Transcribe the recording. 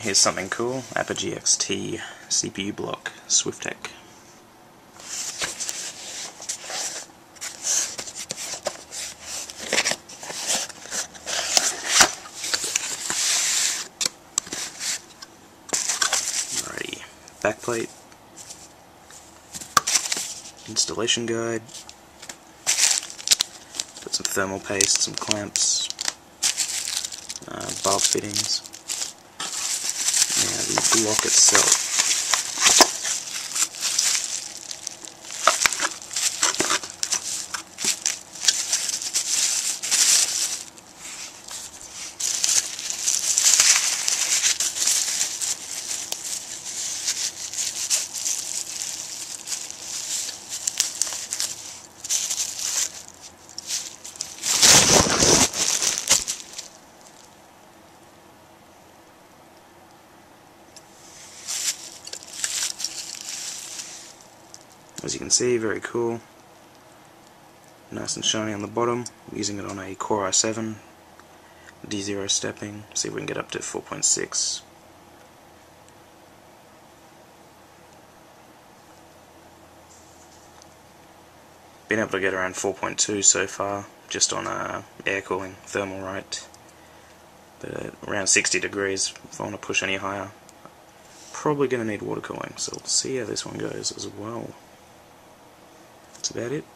here's something cool. Apogee XT CPU block, Swiftech. Alrighty, backplate, installation guide, got some thermal paste, some clamps, bulb fittings. Now the block itself. As you can see, very cool. Nice and shiny on the bottom. I'm using it on a Core i7, D0 stepping. See if we can get up to 4.6. Been able to get around 4.2 so far, just on air cooling, thermal right. But around 60 degrees, if I want to push any higher, probably going to need water cooling. So we'll see how this one goes as well. That's about it.